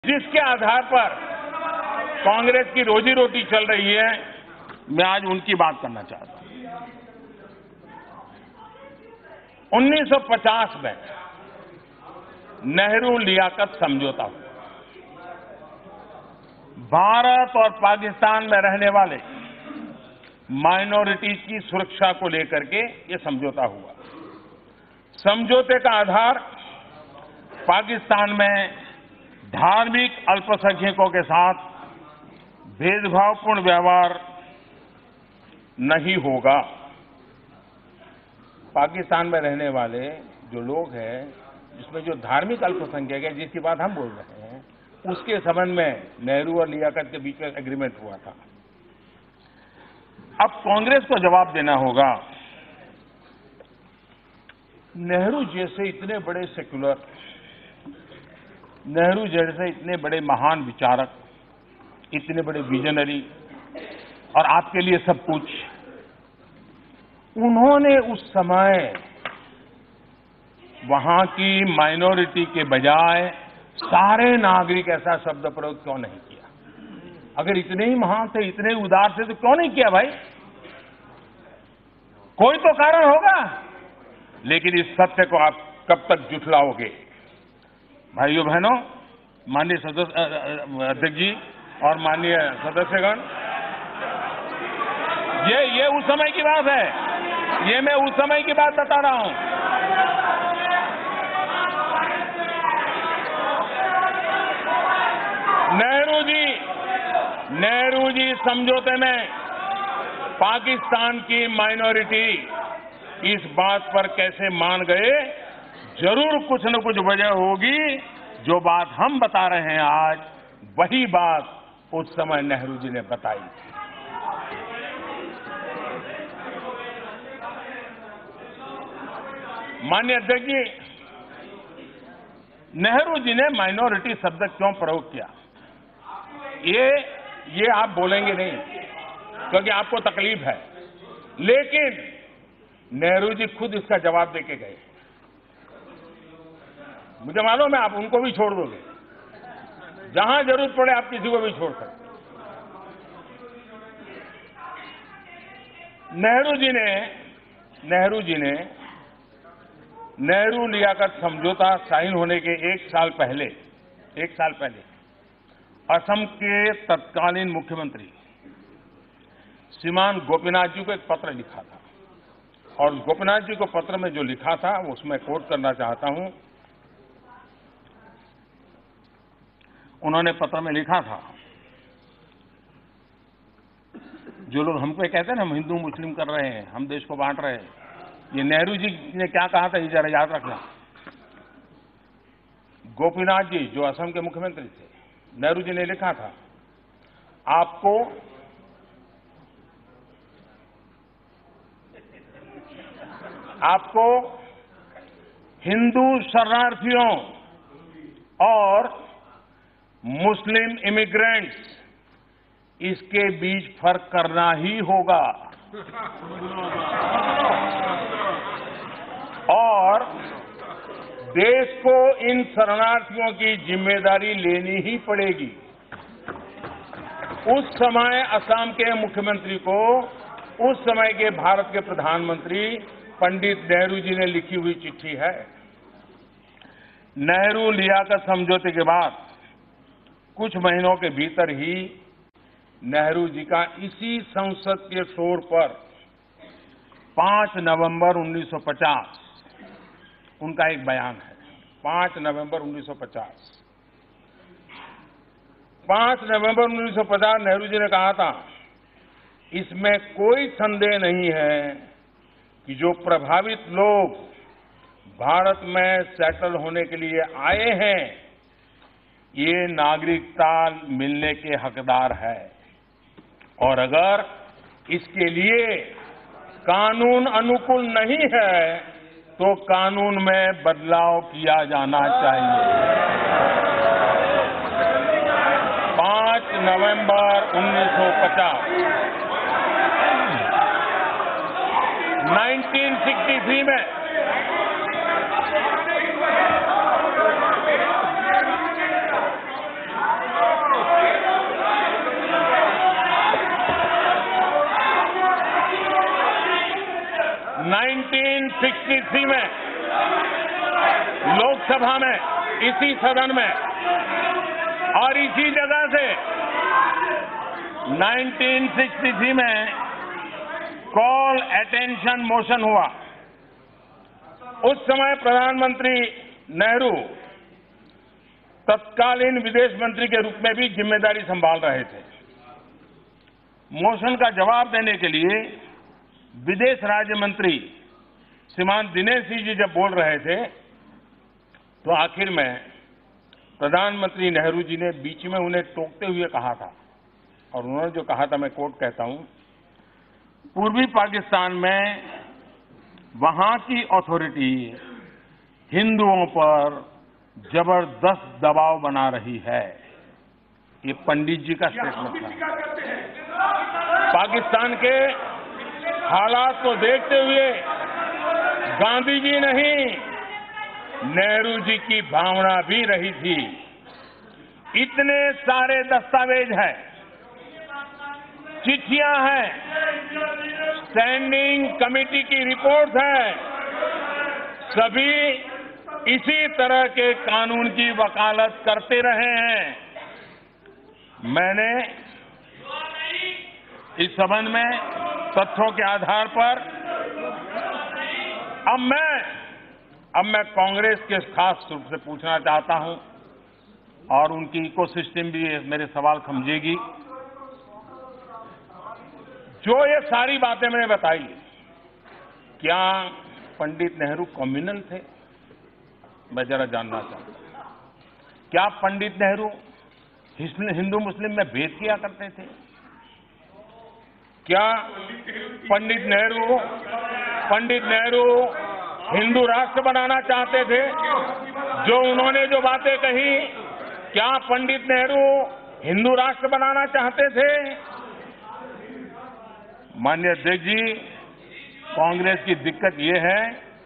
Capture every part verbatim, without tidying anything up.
जिसके आधार पर कांग्रेस की रोजी रोटी चल रही है, मैं आज उनकी बात करना चाहता हूं। उन्नीस सौ पचास में नेहरू लियाकत समझौता हुआ। भारत और पाकिस्तान में रहने वाले माइनॉरिटीज की सुरक्षा को लेकर के ये समझौता हुआ। समझौते का आधार पाकिस्तान में धार्मिक अल्पसंख्यकों के साथ भेदभावपूर्ण व्यवहार नहीं होगा। पाकिस्तान में रहने वाले जो लोग हैं, जिसमें जो धार्मिक अल्पसंख्यक है, जिसकी बात हम बोल रहे हैं, उसके संबंध में नेहरू और लियाकत के बीच में एग्रीमेंट हुआ था। अब कांग्रेस को जवाब देना होगा। नेहरू जैसे इतने बड़े सेक्युलर, नेहरू जैसे इतने बड़े महान विचारक, इतने बड़े विजनरी और आपके लिए सब कुछ, उन्होंने उस समय वहां की माइनॉरिटी के बजाय सारे नागरिक ऐसा शब्द प्रयोग क्यों नहीं किया? अगर इतने ही महान थे, इतने उदार थे, तो क्यों नहीं किया भाई? कोई तो कारण होगा। लेकिन इस सत्य को आप कब तक जुटलाओगे? भाइयों बहनों, माननीय सदस्य अध्यक्ष जी और माननीय सदस्यगण, ये ये उस समय की बात है। ये मैं उस समय की बात बता रहा हूं। नेहरू जी नेहरू जी समझौते में पाकिस्तान की माइनॉरिटी इस बात पर कैसे मान गए? जरूर कुछ न कुछ वजह होगी। जो बात हम बता रहे हैं आज, वही बात उस समय नेहरू जी ने बताई थी। माननीय अध्यक्ष जी, नेहरू जी ने माइनॉरिटी शब्द क्यों प्रयोग किया, ये ये आप बोलेंगे नहीं, क्योंकि आपको तकलीफ है। लेकिन नेहरू जी खुद इसका जवाब देके गए। मुझे मालूम है आप उनको भी छोड़ दोगे, जहां जरूरत पड़े आप किसी को भी छोड़ सकते। नेहरू जी ने नेहरू जी ने नेहरू लियाकत समझौता साइन होने के एक साल पहले एक साल पहले असम के तत्कालीन मुख्यमंत्री श्रीमान गोपीनाथ जी को एक पत्र लिखा था। और गोपीनाथ जी को पत्र में जो लिखा था, उसमें कोट करना चाहता हूं। उन्होंने पत्र में लिखा था, जो लोग हमको कहते हैं ना हम हिंदू मुस्लिम कर रहे हैं, हम देश को बांट रहे हैं, ये नेहरू जी ने क्या कहा था, ये जरा याद रखना। गोपीनाथ जी जो असम के मुख्यमंत्री थे, नेहरू जी ने लिखा था, आपको आपको हिंदू शरणार्थियों और मुस्लिम इमिग्रेंट्स, इसके बीच फर्क करना ही होगा और देश को इन शरणार्थियों की जिम्मेदारी लेनी ही पड़ेगी। उस समय असम के मुख्यमंत्री को उस समय के भारत के प्रधानमंत्री पंडित नेहरू जी ने लिखी हुई चिट्ठी है। नेहरू लियाकत समझौते के बाद कुछ महीनों के भीतर ही नेहरू जी का इसी संसद के फ्लोर पर पांच नवंबर उन्नीस सौ पचास उनका एक बयान है। पांच नवंबर उन्नीस सौ पचास पांच नवंबर उन्नीस सौ पचास नेहरू जी ने कहा था, इसमें कोई संदेह नहीं है कि जो प्रभावित लोग भारत में सेटल होने के लिए आए हैं, ये नागरिकता मिलने के हकदार है और अगर इसके लिए कानून अनुकूल नहीं है तो कानून में बदलाव किया जाना चाहिए। पांच नवंबर उन्नीस सौ पचास उन्नीस सौ तिरसठ में उन्नीस सौ तिरसठ में लोकसभा में, इसी सदन में और इसी जगह से उन्नीस सौ तिरसठ में कॉल अटेंशन मोशन हुआ। उस समय प्रधानमंत्री नेहरू तत्कालीन विदेश मंत्री के रूप में भी जिम्मेदारी संभाल रहे थे। मोशन का जवाब देने के लिए विदेश राज्य मंत्री श्रीमान दिनेश सिंह जी जब बोल रहे थे तो आखिर में प्रधानमंत्री नेहरू जी ने बीच में उन्हें टोकते हुए कहा था, और उन्होंने जो कहा था मैं कोट कहता हूं, पूर्वी पाकिस्तान में वहां की अथॉरिटी हिंदुओं पर जबरदस्त दबाव बना रही है। ये पंडित जी का स्टेटमेंट था। पाकिस्तान के हालात को देखते हुए गांधी जी नहीं, नेहरू जी की भावना भी रही थी। इतने सारे दस्तावेज हैं, चिट्ठियां हैं, स्टैंडिंग कमेटी की रिपोर्ट है, सभी इसी तरह के कानून की वकालत करते रहे हैं। मैंने इस संबंध में तथ्यों के आधार पर अब मैं अब मैं कांग्रेस के खास रूप से पूछना चाहता हूं, और उनकी इकोसिस्टम भी मेरे सवाल समझेगी। जो ये सारी बातें मैंने बताई, क्या पंडित नेहरू कम्युनल थे? मैं जरा जानना चाहता हूं। क्या पंडित नेहरू हिंदू मुस्लिम में भेद किया करते थे? क्या पंडित नेहरू पंडित नेहरू हिंदू राष्ट्र बनाना चाहते थे? जो उन्होंने जो बातें कही, क्या पंडित नेहरू हिंदू राष्ट्र बनाना चाहते थे? माननीय अध्यक्ष जी, कांग्रेस की दिक्कत ये है,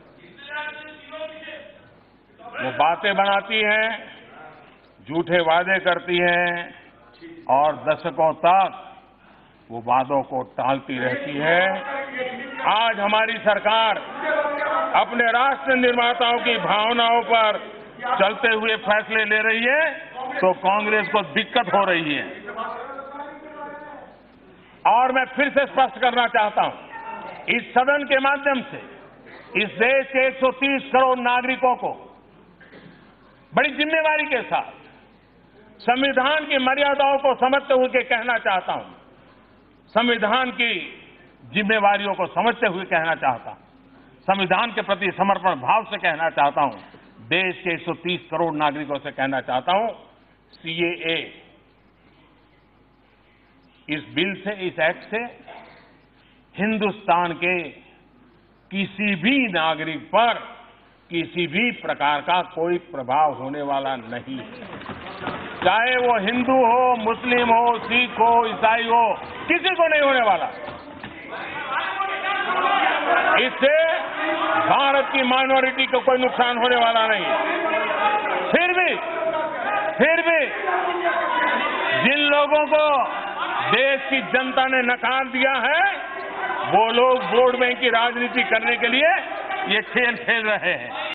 वो बातें बनाती हैं, झूठे वादे करती हैं और दशकों तक वो वादों को टालती रहती है। आज हमारी सरकार अपने राष्ट्र निर्माताओं की भावनाओं पर चलते हुए फैसले ले रही है, तो कांग्रेस को दिक्कत हो रही है। और मैं फिर से स्पष्ट करना चाहता हूं, इस सदन के माध्यम से इस देश के एक सौ तीस करोड़ नागरिकों को बड़ी जिम्मेवारी के साथ संविधान की मर्यादाओं को समझते हुए कहना चाहता हूं, संविधान की जिम्मेवारियों को समझते हुए कहना चाहता हूं, संविधान के प्रति समर्पण भाव से कहना चाहता हूं, देश के एक सौ तीस करोड़ नागरिकों से कहना चाहता हूं, सीएए इस बिल से, इस एक्ट से हिंदुस्तान के किसी भी नागरिक पर किसी भी प्रकार का कोई प्रभाव होने वाला नहीं है। चाहे वो हिंदू हो, मुस्लिम हो, सिख हो, ईसाई हो, किसी को नहीं होने वाला। इससे भारत की माइनॉरिटी को कोई नुकसान होने वाला नहीं। फिर भी फिर भी जिन लोगों को देश की जनता ने नकार दिया है, वो लोग वोट बैंक की राजनीति करने के लिए ये खेल खेल रहे हैं।